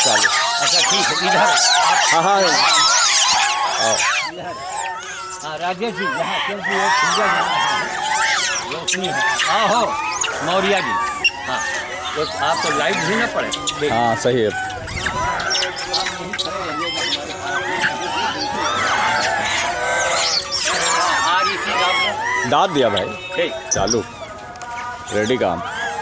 चालू। अच्छा ठीक है, इधर हाँ हाँ इधर। हाँ राजेश जी, यहाँ क्योंकि वो पूजा रोशनी है। हाँ हो मौर्या जी। हाँ तो आपको लाइट भी ना पड़े। हाँ सही है। दाद दिया भाई, ठीक चालू रेडी काम।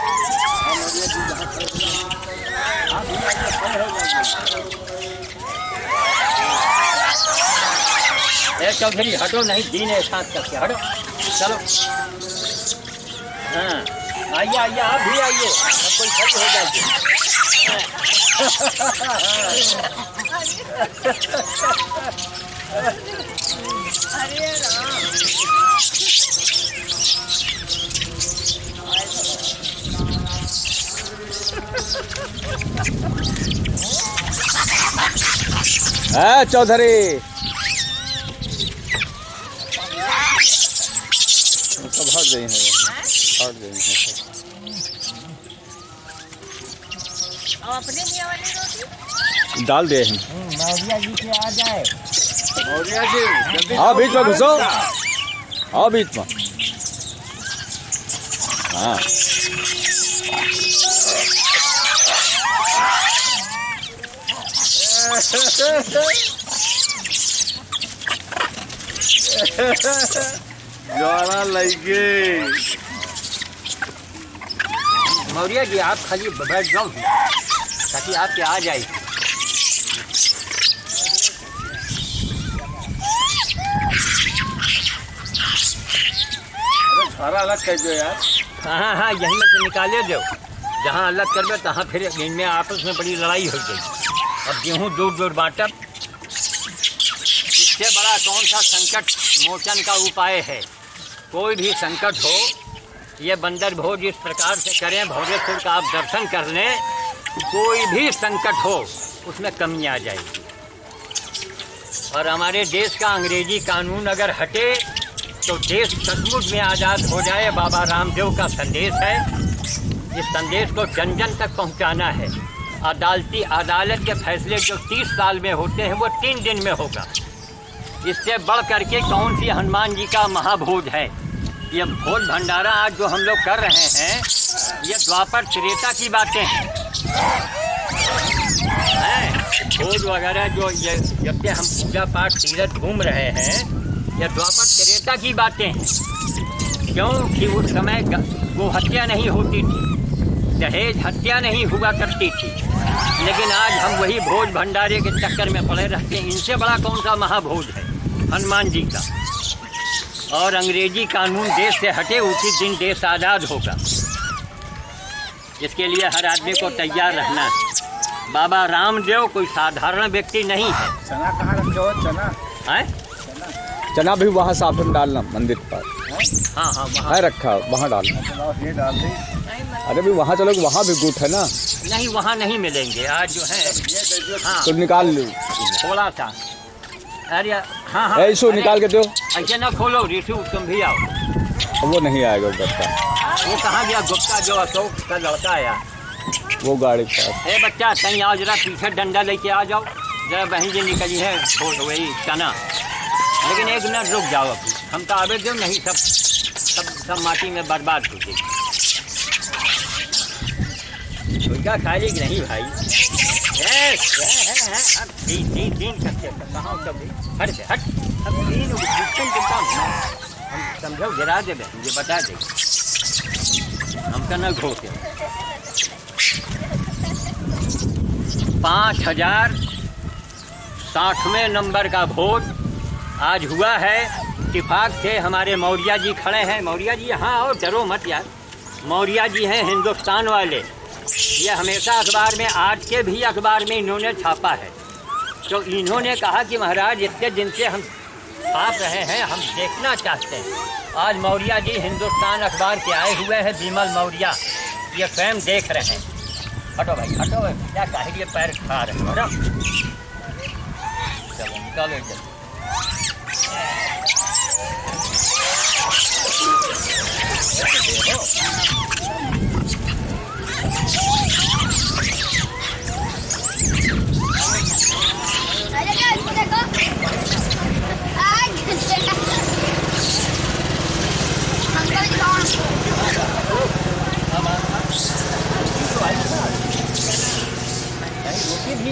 चौधरी हटो, नहीं दीन है साथ करके हटो। चलो हाँ आइए आइए, आप भी आइए, सब कोई खड़ी हो जाएगी। अरे राम। चौधरी सब हट गई हैं, हट गई हैं। और अपने लिए वाली रोटी डाल दे हैं। मौर्या जी के आ जाए। मौर्या जी हाँ बीच में घुसो, हाँ बीच में। हाँ ज्वाला लगे। मौर्या जी आप खाली बैठ जाओ ताकि आपके आ जाए। सारा अलग कर दो यार। हाँ हाँ यहीं में से निकाले दो, जहाँ अलग करबे तहाँ फिर इनमें आपस में बड़ी लड़ाई हो गई। अब गेहूँ दूर दूर बांटब, इससे बड़ा कौन सा संकट मोचन का उपाय है। कोई भी संकट हो, ये बंदर भोज इस प्रकार से करें, भोजेश्वर का आप दर्शन कर लें, कोई भी संकट हो उसमें कमी आ जाएगी। और हमारे देश का अंग्रेजी कानून अगर हटे तो देश सचमुच में आज़ाद हो जाए। बाबा रामदेव का संदेश है, इस संदेश को जन जन तक पहुंचाना है। अदालत के फैसले जो 30 साल में होते हैं वो 3 दिन में होगा। इससे बढ़ करके कौन सी हनुमान जी का महाभोज है। ये भोज भंडारा आज जो हम लोग कर रहे हैं, ये द्वापर त्रेता की बातें हैं। भोज वगैरह जो ये जब से हम पूजा पाठ तीर्थ घूम रहे हैं, ये द्वापर त्रेता की बातें हैं। क्योंकि उस समय वो हत्या नहीं होती थी, दहेज हत्या नहीं हुआ करती थी। लेकिन आज हम वही भोज भंडारे के चक्कर में पड़े रहते हैं। इनसे बड़ा कौन सा महाभोज है हनुमान जी का। और अंग्रेजी कानून देश से हटे, उसी दिन देश आज़ाद होगा। इसके लिए हर आदमी को तैयार रहना है। बाबा रामदेव कोई साधारण व्यक्ति नहीं है। चना कहाँ रखे हो? चना है? चना भी वहाँ साफ में डालना, मंदिर पर। हाँ हाँ वहाँ रखा, वहाँ डालना। ये डाल दी। अरे भी वहाँ चलो, वहाँ भी गुट है ना। नहीं, वहाँ नहीं मिलेंगे आज जो है। हाँ तो निकाल लो थोड़ा सा। अरे हाँ हाँ ऐसो निकाल के दो। ऐसे ना खोलो, ऋषु तुम भी आओ। वो नहीं आएगा बच्चा। वो कहाँ गया गुप्ता जो अशोक का लड़का आया? वो गाड़ी के पास। ए बच्चा कहीं आओ, जरा पीछे डंडा लेके आ जाओ। जरा बहन जी निकली है वही चना। लेकिन एक मिनट रुक जाओ, अभी हम तो आवे दो, नहीं सब माटी में बर्बाद हो गई। उसका खाली नहीं भाई। तीन करते कहाँ हट से हट। अब हम समझो गिरा दे, मुझे बता दे, हमका न घोटे। 5060वें नंबर का भोज आज हुआ है। इत्तेफाक से हमारे मौर्या जी खड़े हैं। मौर्या जी यहाँ आओ, डरो मत यार। मौर्या जी हैं हिंदुस्तान वाले। ये हमेशा अखबार में, आज के भी अखबार में इन्होंने छापा है। तो इन्होंने कहा कि महाराज इतने दिन से हम छाप रहे हैं, हम देखना चाहते हैं। आज मौर्या जी हिंदुस्तान अखबार के आए हुए हैं, विमल मौर्या, ये स्वयं देख रहे हैं। हटो भाई हटो भाई, क्या काहे के पैर खा रहे हो? चलो निकालो जल्दी।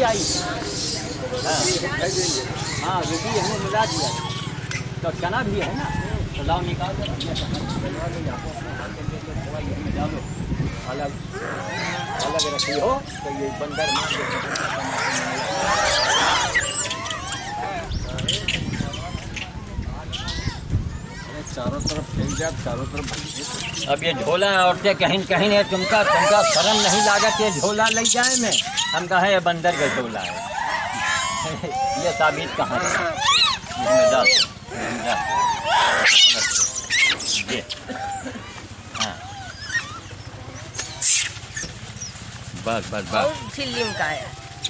आई। हाँ रोटी हमने मिला दिया, तो चना भी है ना, तो लाओ निकाल दो, डालो अलग अलग रखी हो तो ये बंदर मार चारों तरफ फैल जाए, चारों तरफ। अब ये झोला औरतें कहीं कहीं है, तुमका शर्म नहीं लागत ये झोला ले जाए में? हम कहा ये बंदर का झोला है। ये साबित कहाँ है? हाँ बस बस बस। फिल्म का है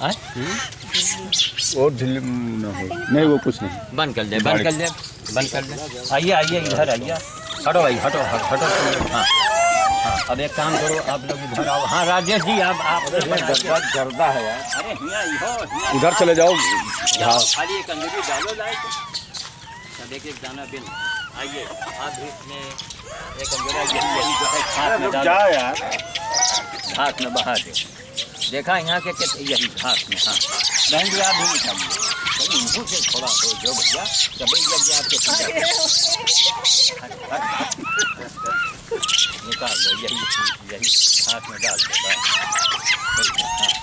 और ढीली ना हो, नहीं वो कुछ नहीं। बंद कर दे, बंद कर दे, बंद कर दे। आइए आइए इधर आइए, हटो भाई हटो हटो। हाँ हाँ अब एक काम करो, आप लोग इधर आओ। हाँ राजेश जी आप गर्दा है यार। अरे हिया उधर चले जाओ। खाली एक अंदर डालो लाए सब एक दाना बिन। आइए आप भी इसमें एक अंदर यही जो है हाथ में डालो, जाओ यार, हाथ में बहा दो। देखा यहाँ के यही हाथ में। हाँ बहन जी आप भी निकालिए, मुँह से थोड़ा हो जो भैया सभी लग गया आपके निकाल दो, यही हाथ में डाल दो बस।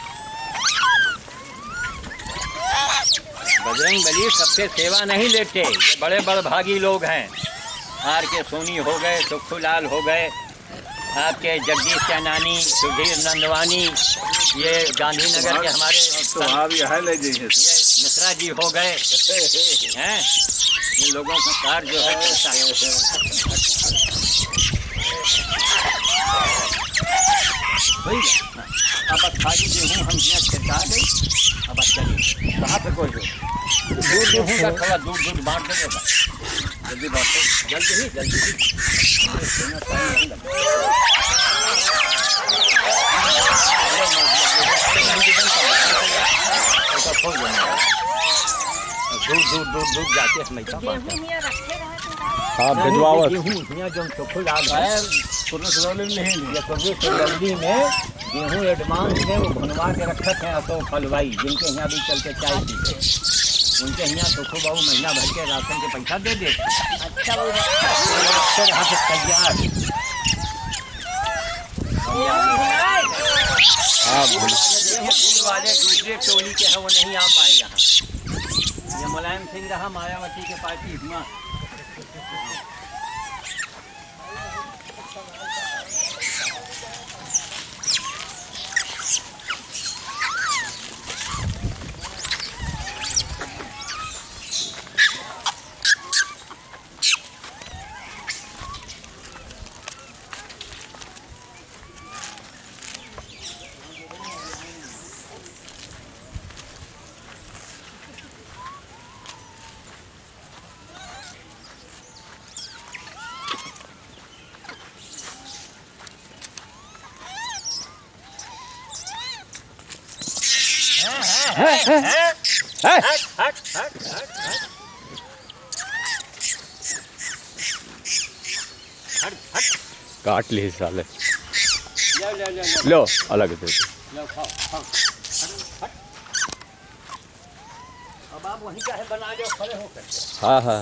बजरंग बली सबसे सेवा नहीं लेते, ये बड़े बड़भागी लोग हैं। आर के सोनी हो गए, सुखूलाल हो गए, आपके जगदीश चैनानी, सुधीर नंदवानी, ये गांधीनगर के हमारे तो आप यहाँ ले जाइए। मिश्रा जी हो गए हैं। इन लोगों का कार्य जो है चलता है। अब खाली गेहूँ हम यहाँ छिड़का गई, अब चलिए कहाँ पे कोई हो दूध गेहूँ का थोड़ा दूध बांट देगा, जल्दी बांटो, जल्दी ही दूध जाके हाँ भिजवाओ। गेहूँ यहाँ जो सुखल आ गए जल्दी में गेहूँ एडवांस में वो भुनवा के रखते हैं अशोक हलवाई, जिनके यहाँ भी चल के चाय पीते, उनके यहाँ सुखो बाबू महीना भर के राशन के पैसा दे देते। अच्छा वो तैयार। हाँ फूल वाले दूसरे टोली के हैं, वो नहीं आ पाए यहाँ। ये मुलायम सिंह रहा मायावती के पार्टी हुआ। काट ली साले, लो अलग दे दो। अब आप वहीं का है बना लो खड़े होकर। हाँ हाँ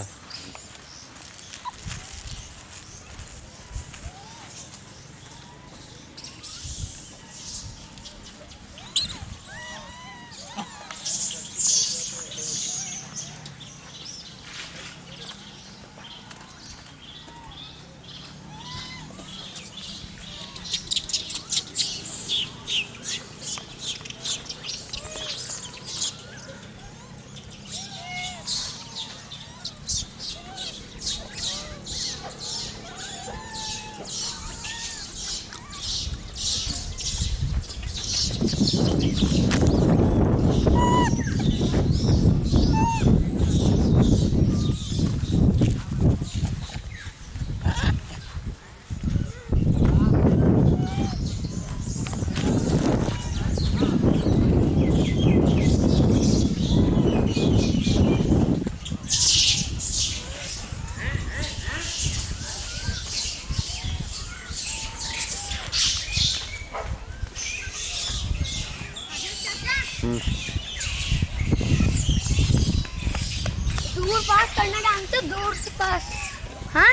पास करना जानते हो, दूर से पास। हाँ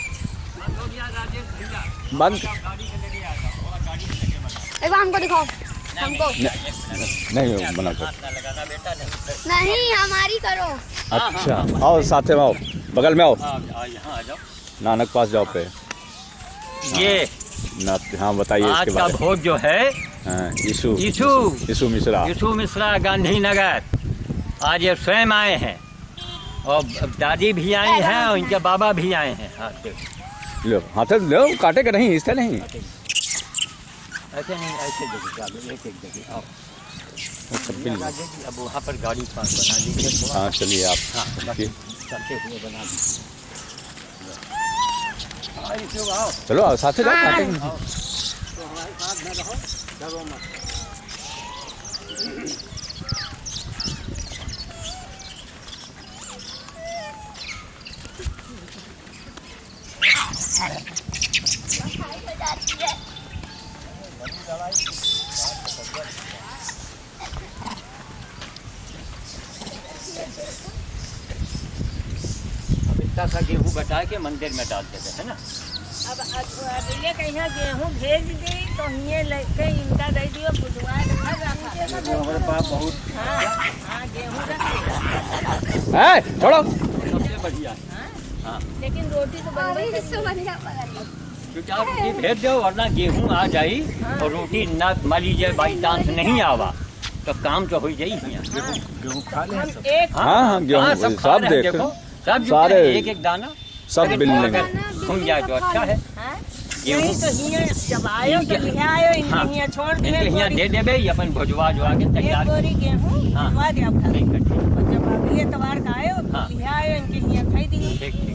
बंद। एक बार हमको दिखाओ, हमको नहीं बना कर। नहीं हमारी करो। अच्छा आओ साथे में आओ, बगल में आओ, यहाँ आ जाओ। नानक पास जाओ पे। ये ना हाँ बताइए आज इसके का बारे में। भोज जो है हाँ, यीशु यीशु मिश्रा। यीशु मिश्रा गांधीनगर, आज ये स्वयं आए हैं और दादी भी आई हैं और इनके बाबा भी आए हैं। हाथ देखो, लो हाथ लो, काटे का नहीं, इससे नहीं। ऐसे नहीं, ऐसे जगह चलो, एक जगह आओ। अब वहाँ पर गाड़ी पास बना लीजिए थोड़ा। हाँ चलिए आप। हाँ, रखिए। चलते हुए बना दीजिए। चलो आओ साथे जाओ, काटे का नहीं। तो हमारे साथ में रहो, डरो मत। अब इतना सा गेहूँ बचा के मंदिर में डालते थे, है ना। अब अगले कहीं गेहूँ भेज दी तो ये लेके इनका दे दियो, बुधवार हमारे पास बहुत हाँ गेहूँ रख दे। है छोड़ो। सबसे बढ़िया है। हाँ, लेकिन रोटी तो बनवाई क्योंकि आप रोटी भेज दो, वरना गेहूँ आ जाई और रोटी ना मान लीजिए बाई चांस नहीं आवा तो काम तो हो जाई यहाँ। गेहूँ खा लें सब। एक हाँ हाँ गेहूँ हाँ, सब खा रहे हैं, देख, देखो, सब जुटे सारे हैं, एक एक दाना सब बिल लेंगे। घूम जाए तो अच्छा है। गेहूँ नहीं तो हियाँ जब आयो तो लिया आयो, हाँ, इनके हियाँ छोड़ दे। इनके यहाँ दे देवे, ये अपन भुजवा जुआ के एक तैयार बोरी गेहूँ हाँ। बनवा दे अब। ठीक है, ठीक और जब अगले तवार का आयो हाँ। तो लिया आयो, इनके हियाँ खाई दी। ठीक ठीक।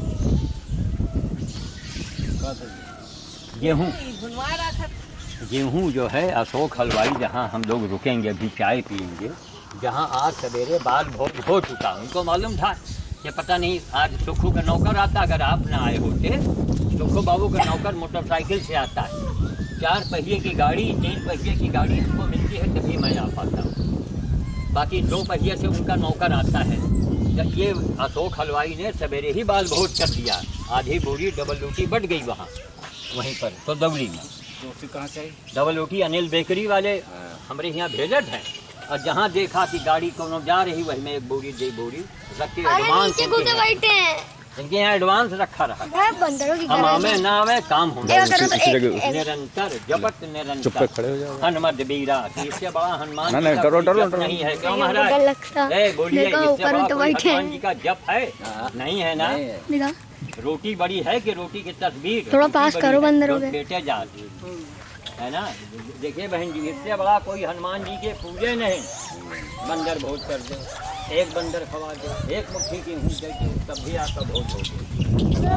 गेहूँ भुनवा रखा। गेहूँ जो है अशोक हलवाई, जहाँ हम लोग रुकेंगे अभी चाय पियेंगे, जहाँ आज सवेरे बाद भोज हो चुका। उनको मालूम था कि पता नहीं आज सुखू का नौकर आता, अगर आप ना आए होते। सुखू बाबू का नौकर मोटरसाइकिल से आता है, 4 पहिए की गाड़ी, 3 पहिए की गाड़ी हमको मिलती है तभी मैं आ पाता हूँ। बाकी 2 पहिए से उनका नौकर आता है। जब ये अशोक हलवाई ने सवेरे ही बाल भोज कर दिया, आधी बोरी डबल रोटी बढ़ गई वहाँ वहीं पर तो दौड़ी में। रोटी कहाँ से आई? डबल रोटी अनिल बेकरी वाले हमारे यहाँ भेजत हैं, और जहाँ देखा कि गाड़ी कोनो जा रही वही में 1 बोरी 2 बोरी रख के एडवांस नीचे कूदे बैठे हैं। इनके यहाँ एडवांस रखा रहा। बंदरों की हम आवे ना आवे काम होगा निरंतर, जपत चुप निरंतर पे खड़े हो जाओ। हनुमत बीरा, इससे बड़ा हनुमान नहीं, जी नहीं, का डरो, कोई डरो, जप डरो। नहीं है। क्यों डर महाराज? लगता। बोलिए, देखो, इससे ऊपर बड़ा तो कोई बैठे हनुमान हैं। जी का जप है? नहीं है ना। दिखा रोटी बड़ी है कि रोटी की तस्वीर? थोड़ा रोटी पास बड़ी करो है, बंदरों जो के। बेटे जा है ना। देखिए बहन जी, इससे बड़ा कोई हनुमान जी के पूजे नहीं। बंदर भोज कर दो, एक बंदर खवा दो, एक मुट्ठी गेहूँ दे दो, तब भी आपका भोज हो।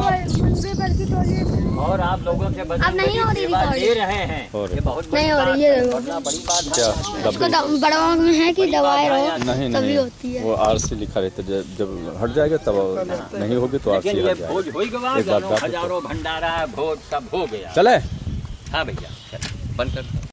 और आप लोगों के बच्चे अब नहीं हो रही सेवा दे रिकॉर्डिंग। रहे हैं, और ये बहुत बड़ी नहीं हो बात रही है, है, देखो। वरना बड़ी बात क्या है। उसको बड़वा में है कि दवाई रहो नहीं तभी नहीं होती है। वो आरसी लिखा रहता है, जब हट जाएगा तब नहीं होगी तो आरसी लेकिन ये हट जाएगा। भोज हो ही गवा, एक बात बात हजारों भंडारा भोज सब हो गया। चले हाँ भैया, चलो, बंद कर।